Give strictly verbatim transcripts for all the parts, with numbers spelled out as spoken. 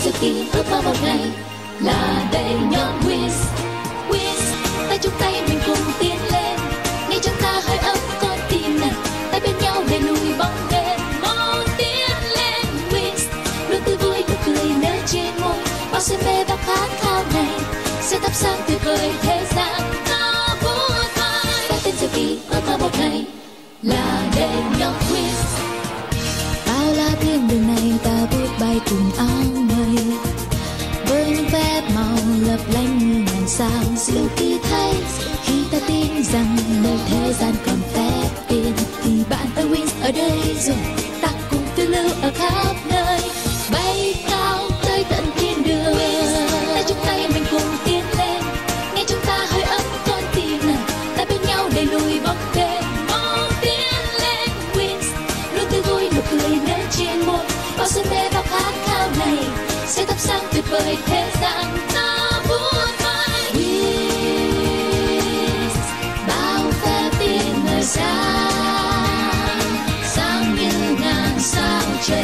sự kỳ ước mơ một ngày là đầy nhóm Wings. Wings, tay trong tay mình cùng tiến lên, nghe chúng ta hơi ấm con tim này, tay bên nhau để lùi bóng đêm. Mau tiến lên Wings, luôn tươi vui nụ cười nở trên môi, bao say mê bao khát khao này sẽ thắp sáng tuyệt vời thế gian ta vui vơi. Ta tên sự kỳ ước mơ một ngày là đầy nhóm Wings. Bao la thiên đường này ta bước bay cùng áo mây, với những phép màu lấp lánh như ngàn sao. Diệu kỳ thay khi ta tin rằng nơi thế gian còn phép tin, thì bạn ơi Wings ở đây rồi, ta cùng phiêu lưu ở khắp nơi, bay cao tới tận thiên đường. Tay trong tay mình cùng tiến lên, nghe chúng ta hơi ấm con tim này, ta bên nhau để lùi bóng đêm. Mau tiến lên Wings, luôn tươi vui nụ cười nở trên môi, bao say mê bao khát khao này sẽ thắp sáng tuyệt vời thế gian ta vui vơi. Wings, bao phép tin nơi xa, sáng như ngàn sao trời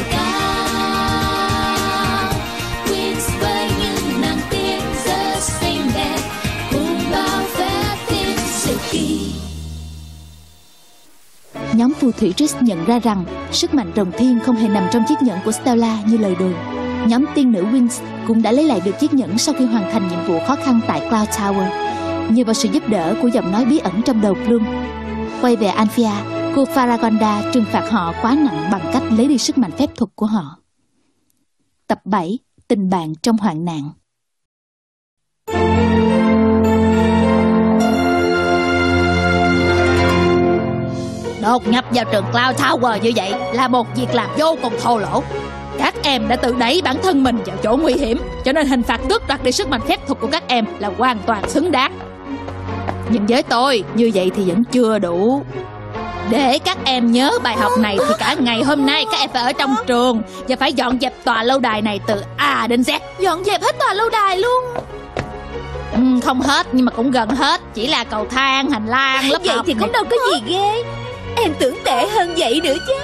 cao. Wings với những nàng tiên rất xinh đẹp, cùng bao phép tin sự kỳ. Nhóm phù thủy Trix nhận ra rằng sức mạnh rồng thiên không hề nằm trong chiếc nhẫn của Stella như lời đồn. Nhóm tiên nữ Wings cũng đã lấy lại được chiếc nhẫn sau khi hoàn thành nhiệm vụ khó khăn tại Cloud Tower, nhờ vào sự giúp đỡ của giọng nói bí ẩn trong đầu Bloom. Quay về Alfia, cô Faragonda trừng phạt họ quá nặng bằng cách lấy đi sức mạnh phép thuật của họ. Tập bảy. Tình bạn trong hoạn nạn. Đột nhập vào trường Cloud Tower như vậy là một việc làm vô cùng thô lỗ. Các em đã tự đẩy bản thân mình vào chỗ nguy hiểm, cho nên hình phạt tước đoạt đi sức mạnh phép thuật của các em là hoàn toàn xứng đáng. Nhưng với tôi, như vậy thì vẫn chưa đủ. Để các em nhớ bài học này thì cả ngày hôm nay các em phải ở trong trường và phải dọn dẹp tòa lâu đài này từ A đến Z. Dọn dẹp hết tòa lâu đài luôn? Ừ, không hết nhưng mà cũng gần hết. Chỉ là cầu thang, hành lang, lớp vậy học thì cũng đâu có gì ghê. Em tưởng tệ hơn vậy nữa chứ.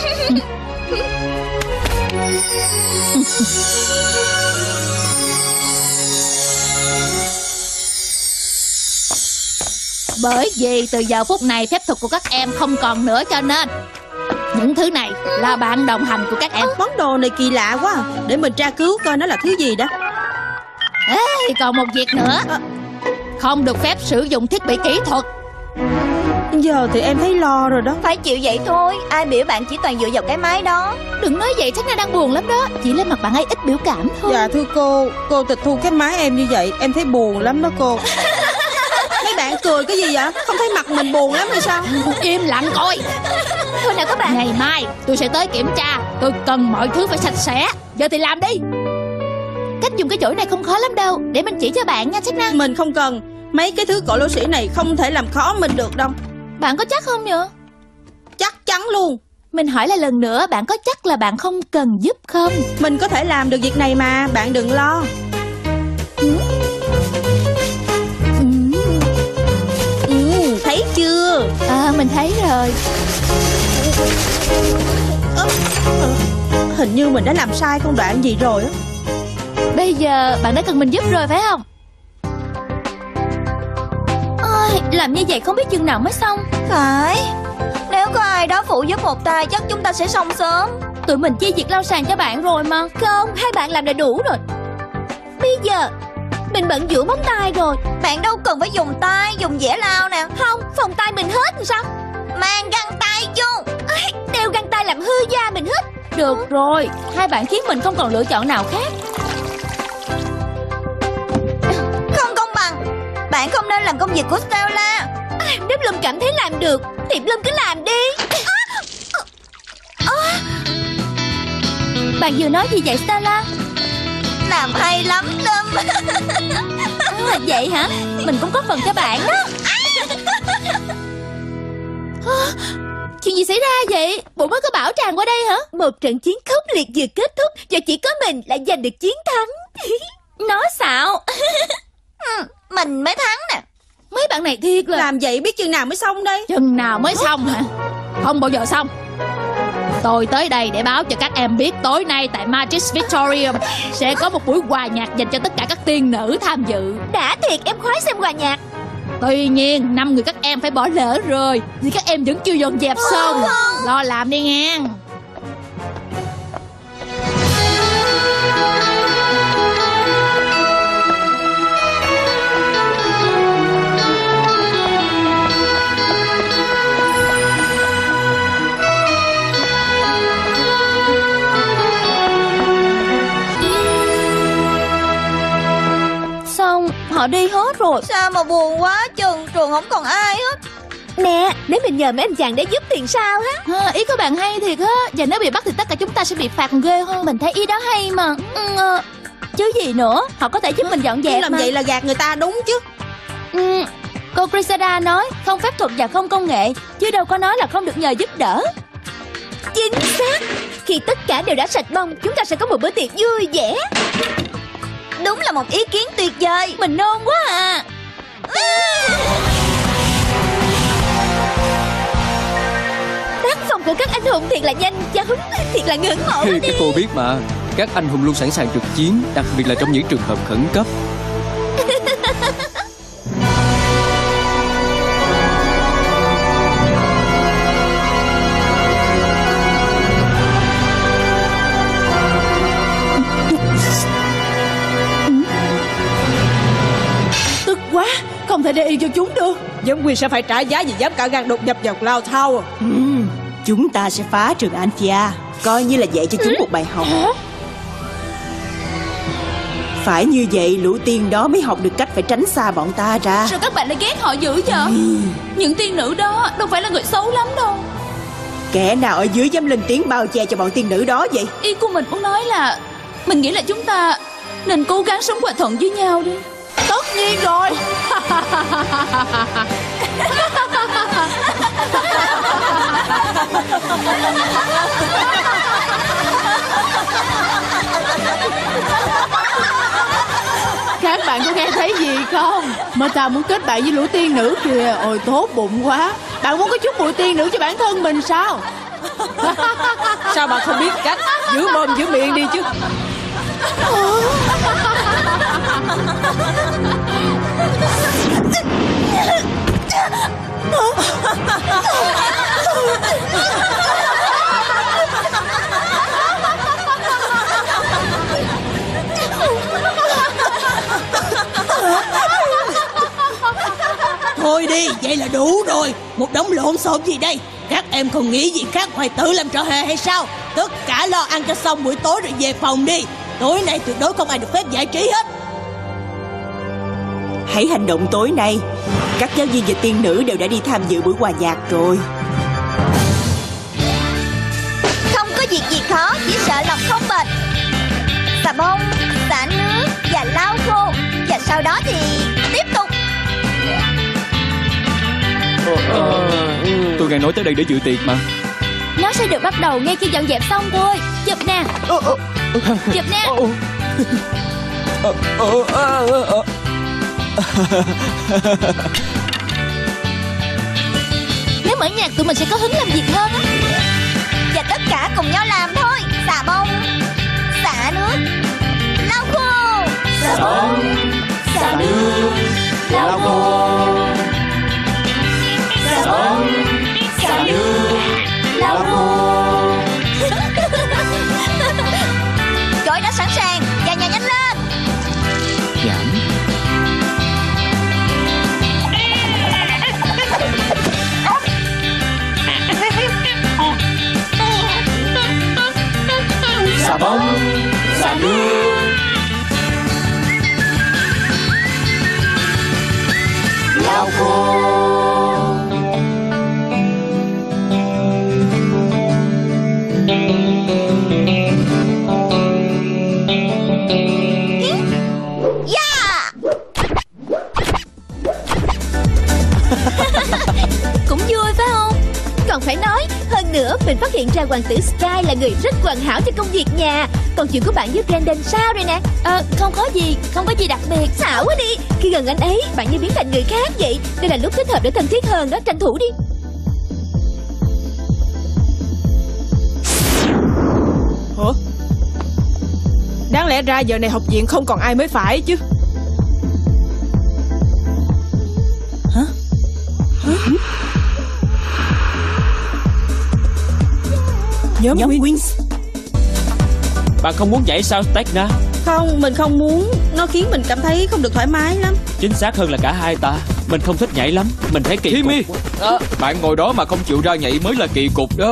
Bởi vì từ giờ phút này phép thuật của các em không còn nữa, cho nên những thứ này là bạn đồng hành của các em. Món đồ này kỳ lạ quá, để mình tra cứu coi nó là thứ gì đó. Ê, còn một việc nữa, không được phép sử dụng thiết bị kỹ thuật. Giờ thì em thấy lo rồi đó. Phải chịu vậy thôi, ai biểu bạn chỉ toàn dựa vào cái máy đó. Đừng nói vậy, chắc là đang buồn lắm đó. Chỉ là mặt bạn ấy ít biểu cảm thôi. Dạ thưa cô, cô tịch thu cái máy em như vậy em thấy buồn lắm đó cô. Mấy bạn cười cái gì vậy? Không thấy mặt mình buồn lắm hay sao? Im lặng coi. Thôi nào các bạn, ngày mai tôi sẽ tới kiểm tra. Tôi cần mọi thứ phải sạch sẽ. Giờ thì làm đi. Cách dùng cái chổi này không khó lắm đâu, để mình chỉ cho bạn nha Sách Năng. Mình không cần. Mấy cái thứ cổ lỗ sĩ này không thể làm khó mình được đâu. Bạn có chắc không nhở? Chắc chắn luôn. Mình hỏi lại lần nữa, bạn có chắc là bạn không cần giúp không? Mình có thể làm được việc này mà, bạn đừng lo. Ừ. Ừ. Ừ, thấy chưa? À, mình thấy rồi. à, à, Hình như mình đã làm sai công đoạn gì rồi á. Bây giờ bạn đã cần mình giúp rồi phải không? Ôi, làm như vậy không biết chừng nào mới xong. phải. Nếu có ai đó phụ giúp một tay chắc chúng ta sẽ xong sớm. Tụi mình chia việc lau sàn cho bạn rồi mà. Không, hai bạn làm đã đủ rồi. Bây giờ mình bận rửa móng tay rồi, bạn đâu cần phải dùng tay, dùng dẻ lau nè. Không, phòng tay mình hết thì sao? Mang găng tay vô. Đeo găng tay làm hư da mình hết. Được rồi, hai bạn khiến mình không còn lựa chọn nào khác. Không công bằng. Bạn không nên làm công việc của Stella. à, Nếu Bloom cảm thấy làm được thì Bloom cứ làm đi. à, à, à. Bạn vừa nói gì vậy Stella? Làm hay lắm Bloom. À, vậy hả? Mình cũng có phần cho bạn đó. À, chuyện gì xảy ra vậy? Bộ mới có bão tràn qua đây hả? Một trận chiến khốc liệt vừa kết thúc và chỉ có mình lại giành được chiến thắng. Nói xạo. ừ, Mình mới thắng nè. Mấy bạn này thiệt là. Làm vậy biết chừng nào mới xong đây? Chừng nào mới xong hả? Không bao giờ xong. Tôi tới đây để báo cho các em biết tối nay tại Magis Victorium sẽ có một buổi hòa nhạc dành cho tất cả các tiên nữ tham dự. Đã thiệt, em khoái xem hòa nhạc. Tuy nhiên năm người các em phải bỏ lỡ rồi vì các em vẫn chưa dọn dẹp xong. Lo làm đi nghe. Xong, họ đi hết rồi. Sao mà buồn quá chừng, trường không còn ai hết. Nè, nếu mình nhờ mấy anh chàng để giúp thì sao ha? À, ý của bạn hay thiệt á. Và nếu bị bắt thì tất cả chúng ta sẽ bị phạt còn ghê hơn. Mình thấy ý đó hay mà. ừ, Chứ gì nữa, họ có thể giúp mình dọn dẹp làm mà. vậy là gạt người ta đúng chứ. ừ, Cô Grisada nói không phép thuật và không công nghệ, chứ đâu có nói là không được nhờ giúp đỡ. Chính xác. Khi tất cả đều đã sạch bông, chúng ta sẽ có một bữa tiệc vui vẻ. Đúng là một ý kiến tuyệt vời. Mình nôn quá à. Tác phong của các anh hùng thiệt là nhanh chóng, thiệt là ngưỡng mộ đi. Các cô biết mà, các anh hùng luôn sẵn sàng trực chiến, đặc biệt là trong những trường hợp khẩn cấp. Quá, không thể để yên cho chúng được. Dân quyền sẽ phải trả giá vì dám cả gan đột nhập vào Cloud Tower. ừ, Chúng ta sẽ phá trường Anthea, coi như là dạy cho chúng một bài học. Phải như vậy lũ tiên đó mới học được cách phải tránh xa bọn ta ra. Sao các bạn lại ghét họ dữ vậy? ừ. Những tiên nữ đó đâu phải là người xấu lắm đâu. Kẻ nào ở dưới dám lên tiếng bao che cho bọn tiên nữ đó vậy? Ý của mình muốn nói là mình nghĩ là chúng ta nên cố gắng sống hòa thuận với nhau đi. Tất nhiên rồi. Các bạn có nghe thấy gì không? Mà ta muốn kết bạn với lũ tiên nữ kìa. Ôi tốt bụng quá. Bạn muốn có chút mùi tiên nữ cho bản thân mình sao? Sao bạn không biết cách giữ mồm giữ miệng đi chứ? Thôi đi, vậy là đủ rồi. Một đống lộn xộn gì đây? Các em không nghĩ gì khác ngoài tự làm trò hề hay sao? Tất cả lo ăn cho xong buổi tối rồi về phòng đi. Tối nay tuyệt đối không ai được phép giải trí hết. Hãy hành động tối nay. Các giáo viên và tiên nữ đều đã đi tham dự buổi hòa nhạc rồi. Không có việc gì khó, chỉ sợ lòng không bền. Xà bông, xả nước và lau khô. Và sau đó thì tiếp tục. Tôi nghe nói tới đây để dự tiệc mà. Nó sẽ được bắt đầu ngay khi dọn dẹp xong thôi. Chụp nè. Chụp nè. Nếu mở nhạc tụi mình sẽ có hứng làm việc hơn á. Và tất cả cùng nhau làm thôi. Xà bông, xả nước, lau khô. Xà bông, xả nước, lau khô. Xà bông, xả nước, lau khô. Gói đã sẵn sàng, và nhà nhanh lên. Giảm. Xà bông, xả nước, lau khô. Cũng vui phải không? Còn phải nói. Hơn nữa mình phát hiện ra hoàng tử Sky là người rất hoàn hảo cho công việc nhà. Còn chuyện của bạn với Brandon sao rồi nè? À, không có gì, không có gì đặc biệt. Xảo quá đi. Khi gần anh ấy bạn như biến thành người khác vậy. Đây là lúc thích hợp để thân thiết hơn đó, tranh thủ đi. Ủa? Đáng lẽ ra giờ này học viện không còn ai mới phải chứ. Hả? Hả? Nhóm, Nhóm Wings. Wings. Bạn không muốn nhảy sao Tecna? Không, mình không muốn. Nó khiến mình cảm thấy không được thoải mái lắm. Chính xác hơn là cả hai ta. Mình không thích nhảy lắm. Mình thấy kỳ Timmy, cục. à, bạn ngồi đó mà không chịu ra nhảy mới là kỳ cục đó.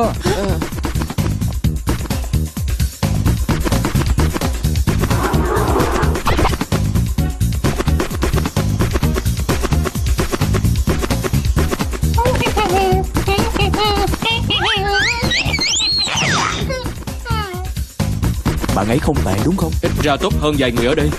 Bạn ấy không tệ đúng không? Ít ra tốt hơn vài người ở đây.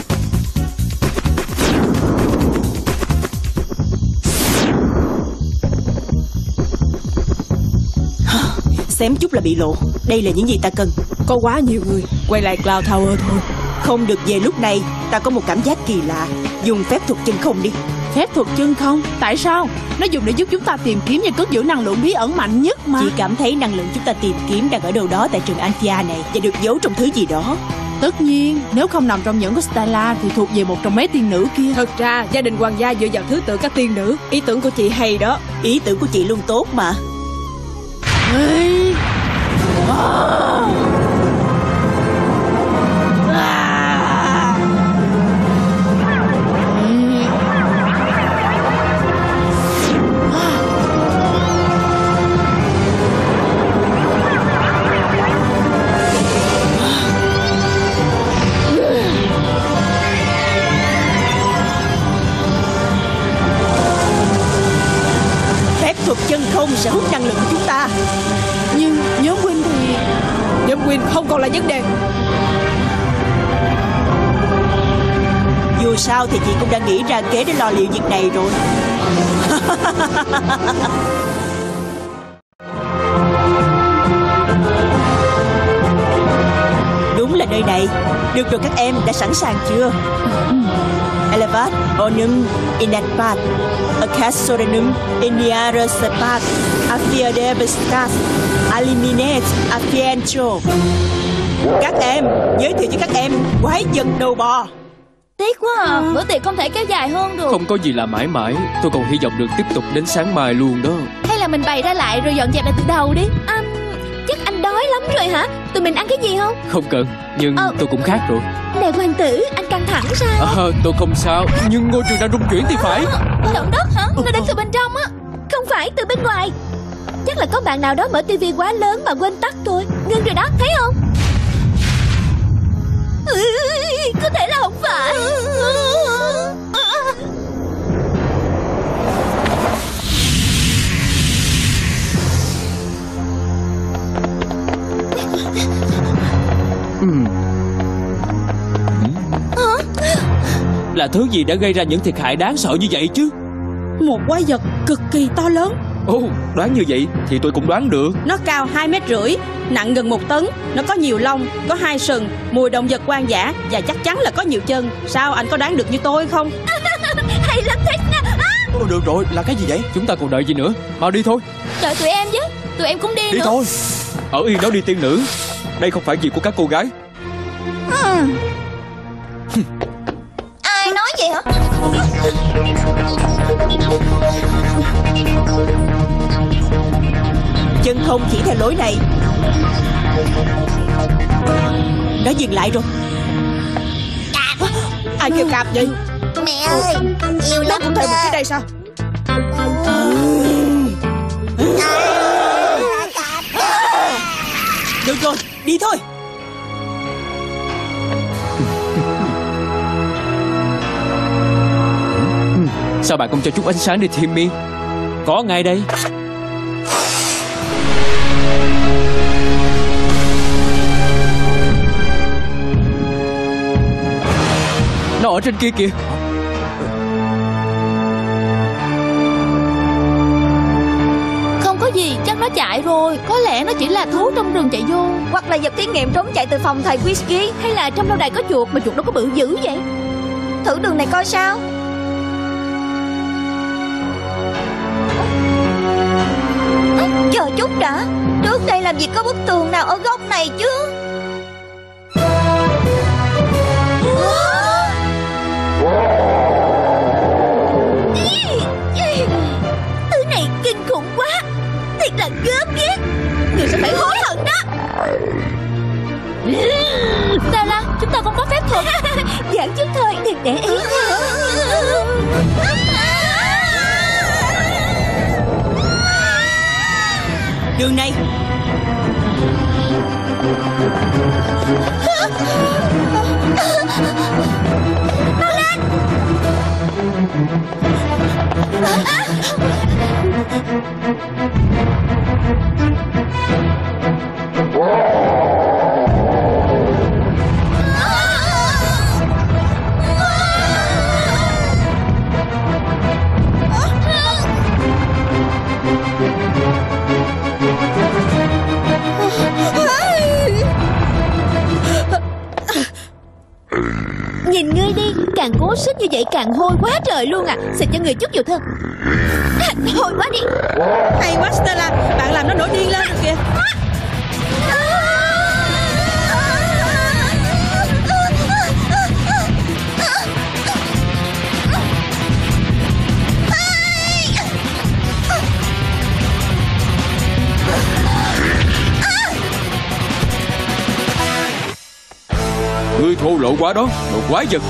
Xém chút là bị lộ. Đây là những gì ta cần. Có quá nhiều người. Quay lại Cloud Tower thôi. Không được về lúc này. Ta có một cảm giác kỳ lạ. Dùng phép thuật chân không đi. Phép thuật chân không? Tại sao? Nó dùng để giúp chúng ta tìm kiếm và cất giữ năng lượng bí ẩn mạnh nhất mà. Chỉ cảm thấy năng lượng chúng ta tìm kiếm đang ở đâu đó tại trường Anthea này và được giấu trong thứ gì đó. Tất nhiên, nếu không nằm trong nhẫn của Stella thì thuộc về một trong mấy tiên nữ kia. Thật ra gia đình hoàng gia dựa vào thứ tự các tiên nữ. Ý tưởng của chị hay đó. Ý tưởng của chị luôn tốt mà. Ê. Wow. Thuật chân không sẽ hút năng lượng của chúng ta. Nhưng nhóm Win thì... Nhóm Win không còn là vấn đề. Dù sao thì chị cũng đã nghĩ ra kế để lo liệu việc này rồi. Đúng là nơi này. Được rồi các em, đã sẵn sàng chưa? Elevat onum inatpat Acasorenum iniara sepat Afiadebestas Aliminate Afientro. Các em, giới thiệu cho các em quái vật đầu bò. Tiếc quá à, bữa tiệc không thể kéo dài hơn được. Không có gì là mãi mãi. Tôi còn hy vọng được tiếp tục đến sáng mai luôn đó. Hay là mình bày ra lại rồi dọn dẹp lại từ đầu đi. À, chắc anh đói lắm rồi hả? Tụi mình ăn cái gì không? Không cần, nhưng ờ. tôi cũng khác rồi. Nè hoàng tử, anh căng thẳng sao? À, tôi không sao, nhưng ngôi trường đang rung chuyển thì phải. Động đất hả? Nó đến từ bên trong á. Không phải từ bên ngoài. Chắc là có bạn nào đó mở tivi quá lớn mà quên tắt thôi. Ngưng rồi đó, thấy không? Ừ, có thể là không phải. uhm. Là thứ gì đã gây ra những thiệt hại đáng sợ như vậy chứ? Một quái vật cực kỳ to lớn. Ồ, đoán như vậy thì tôi cũng đoán được. Nó cao hai mét rưỡi, nặng gần một tấn. Nó có nhiều lông, có hai sừng, mùi động vật hoang dã và chắc chắn là có nhiều chân. Sao anh có đoán được như tôi không? Hay lắm thích nha. Ồ, được rồi, là cái gì vậy? Chúng ta còn đợi gì nữa? Mau đi thôi. Đợi tụi em chứ. Tụi em cũng đi, đi nữa. thôi. Ở yên đó đi tiên nữ. Đây không phải việc của các cô gái. Ừ. Ai nói vậy hả? Chân không chỉ theo lối này. Nó dừng lại rồi. Cạp. Ai kêu cạp vậy? Mẹ ơi, nhiều lắm. Thêm một cái đây sao? Được rồi, đi thôi. Sao bạn không cho chút ánh sáng đi Timmy? Có ngay đây. Nó ở trên kia kìa. Không có gì, chắc nó chạy rồi. Có lẽ nó chỉ là thú trong rừng chạy vô. Hoặc là vật thí nghiệm trốn chạy từ phòng thầy Whisky. Hay là trong lâu đài có chuột mà chuột đâu có bự dữ vậy. Thử đường này coi sao. À, chờ chút đã. Trước đây làm gì có bức tường nào ở góc này chứ. Gớm ghiếc. Người sẽ phải hối hận đó. Stella, chúng ta không có phép thuật. Giỡn chút thôi, đừng để ý. Đường này. Mau lên. Nhìn ngươi đi, càng cố sức như vậy càng hôi quá trời luôn à. Xịt cho người chút dầu thơm. Hôi quá đi. Hay quá Stella, bạn làm nó nổi điên lên rồi kìa. Ngươi thô lỗ quá đó, đồ quái vật.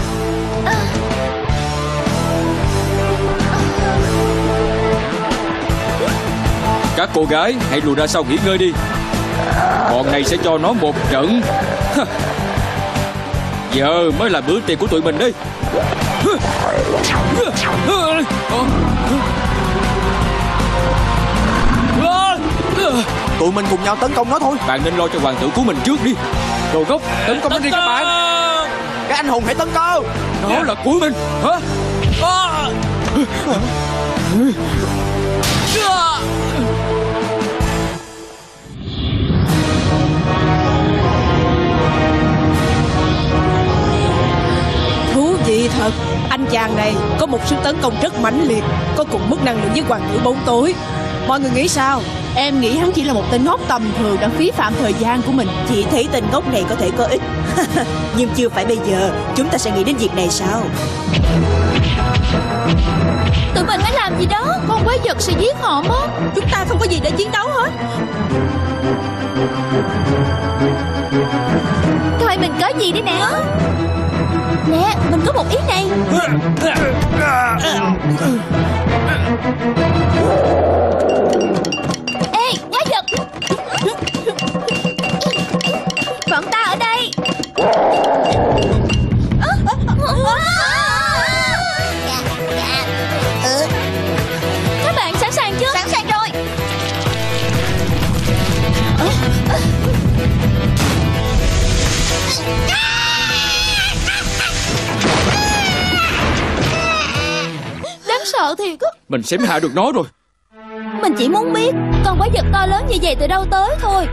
Các cô gái hãy lùi ra sau nghỉ ngơi đi. Bọn này sẽ cho nó một trận. Giờ mới là bữa tiệc của tụi mình đi. Tụi mình cùng nhau tấn công nó thôi. Bạn nên lo cho hoàng tử của mình trước đi. Đồ gốc, tấn công nó đi các bạn. Các anh hùng hãy tấn công. Đó là của mình. Hả? Thú vị thật. Anh chàng này có một sức tấn công rất mãnh liệt, có cùng mức năng lượng với hoàng tử bóng tối. Mọi người nghĩ sao? Em nghĩ hắn chỉ là một tên ngốc tầm thường đang phí phạm thời gian của mình. Chị thấy tên ngốc này có thể có ích. Nhưng chưa phải bây giờ. Chúng ta sẽ nghĩ đến việc này sao? Tụi mình phải làm gì đó. Con quái vật sẽ giết họ mất. Chúng ta không có gì để chiến đấu hết. Thôi mình có gì đây nè. Nè, mình có một ý này. Ê, quái vật. Bọn ta ở đây. Các bạn sẵn sàng chưa? Sẵn sàng rồi. Đáng sợ thiệt á. Mình sẽ hạ được nó rồi. Mình chỉ muốn biết con quái vật to lớn như vậy từ đâu tới thôi.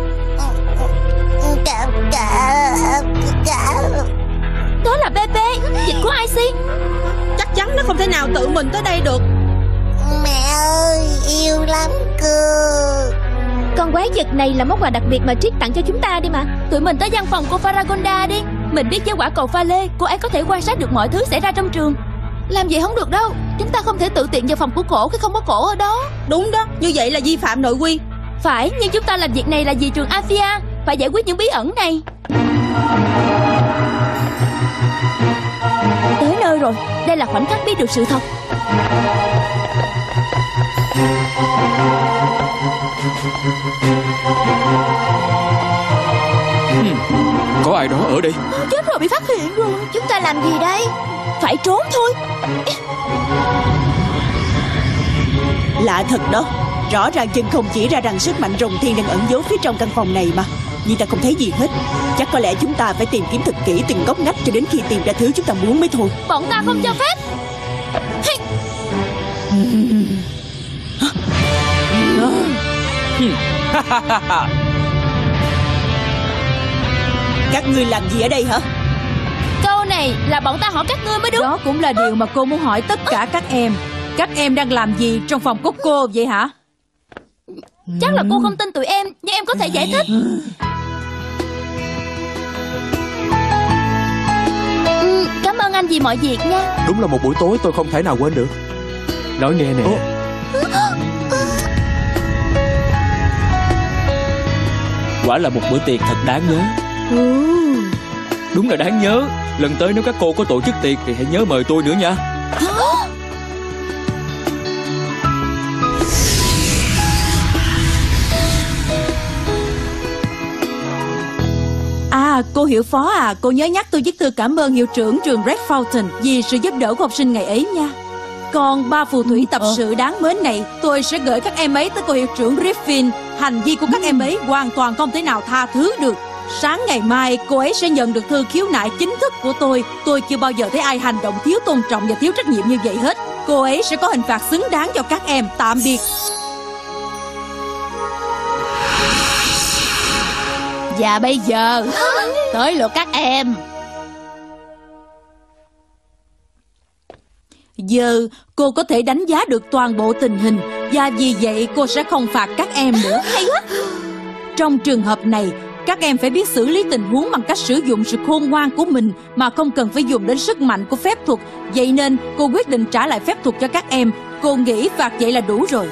Đó là bê bê, dịch của i xê. Chắc chắn nó không thể nào tự mình tới đây được. Mẹ ơi, yêu lắm cơ. Con quái vật này là món quà đặc biệt mà Trick tặng cho chúng ta đi mà. Tụi mình tới văn phòng cô Faragonda đi. Mình biết với quả cầu pha lê, cô ấy có thể quan sát được mọi thứ xảy ra trong trường. Làm vậy không được đâu. Chúng ta không thể tự tiện vào phòng của cổ khi không có cổ ở đó. Đúng đó, như vậy là vi phạm nội quy. Phải, nhưng chúng ta làm việc này là vì trường Aphia. Phải giải quyết những bí ẩn này. Tới nơi rồi. Đây là khoảnh khắc biết được sự thật. Hmm, có ai đó ở đây. Chết rồi, bị phát hiện rồi. Chúng ta làm gì đây? Phải trốn thôi. Lạ thật đó. Rõ ràng chân không chỉ ra rằng sức mạnh rồng thiên đang ẩn giấu phía trong căn phòng này mà. Nhưng ta không thấy gì hết. Chắc có lẽ chúng ta phải tìm kiếm thật kỹ từng góc ngách cho đến khi tìm ra thứ chúng ta muốn mới thôi. Bọn ta không cho phép. Các ngươi làm gì ở đây hả? Câu này là bọn ta hỏi các ngươi mới đúng. Đó cũng là điều mà cô muốn hỏi tất cả các em. Các em đang làm gì trong phòng của cô vậy hả? Chắc là cô không tin tụi em, nhưng em có thể giải thích. ừ, Cảm ơn anh vì mọi việc nha. Đúng là một buổi tối tôi không thể nào quên được. Nói nghe nè. Quả là một bữa tiệc thật đáng nhớ. Ừ. Đúng là đáng nhớ. Lần tới nếu các cô có tổ chức tiệc thì hãy nhớ mời tôi nữa nha. À, cô hiệu phó à, cô nhớ nhắc tôi viết thư cảm ơn hiệu trưởng trường Red Fountain vì sự giúp đỡ của học sinh ngày ấy nha. Còn ba phù thủy tập sự đáng mến này, tôi sẽ gửi các em ấy tới cô hiệu trưởng Griffin. Hành vi của các em ấy hoàn toàn không thể nào tha thứ được. Sáng ngày mai, cô ấy sẽ nhận được thư khiếu nại chính thức của tôi. Tôi chưa bao giờ thấy ai hành động thiếu tôn trọng và thiếu trách nhiệm như vậy hết. Cô ấy sẽ có hình phạt xứng đáng cho các em. Tạm biệt. Và bây giờ tới lượt các em. Giờ cô có thể đánh giá được toàn bộ tình hình, và vì vậy cô sẽ không phạt các em nữa. Hay quá. Trong trường hợp này, các em phải biết xử lý tình huống bằng cách sử dụng sự khôn ngoan của mình mà không cần phải dùng đến sức mạnh của phép thuật. Vậy nên cô quyết định trả lại phép thuật cho các em. Cô nghĩ phạt vậy là đủ rồi.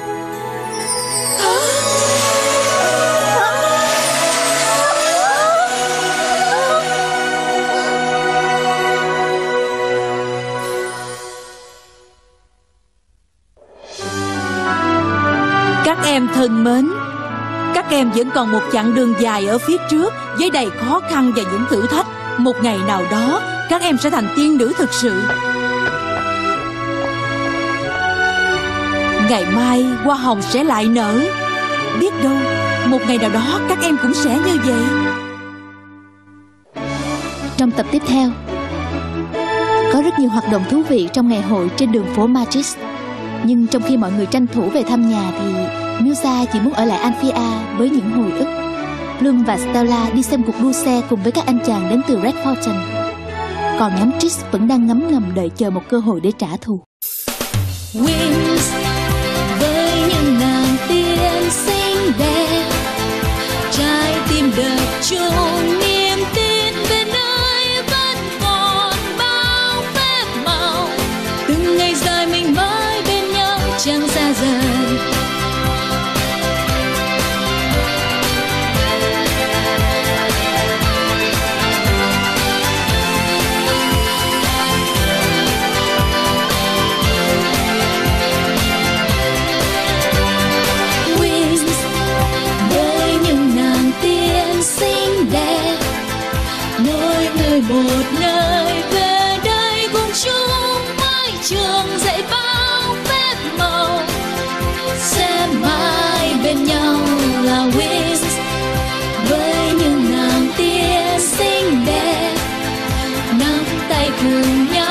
Các em thân mến, các em vẫn còn một chặng đường dài ở phía trước với đầy khó khăn và những thử thách. Một ngày nào đó, các em sẽ thành tiên nữ thực sự. Ngày mai, hoa hồng sẽ lại nở. Biết đâu, một ngày nào đó các em cũng sẽ như vậy. Trong tập tiếp theo, có rất nhiều hoạt động thú vị trong ngày hội trên đường phố Magis. Nhưng trong khi mọi người tranh thủ về thăm nhà thì Musa chỉ muốn ở lại Amphia với những hồi ức. Bloom và Stella đi xem cuộc đua xe cùng với các anh chàng đến từ Red Fountain. Còn nhóm Trix vẫn đang ngấm ngầm đợi chờ một cơ hội để trả thù. Wings với những nàng tiên xinh đẹp, trái tim đập chung niềm tin về nơi vẫn còn bao phép màu. Từng ngày dài mình mãi bên nhau chẳng xa rời. Một nơi về đây cùng chung mái trường dạy bao phép màu, sẽ mãi bên nhau là Wings với những nàng tiên xinh đẹp, nắm tay cùng nhau.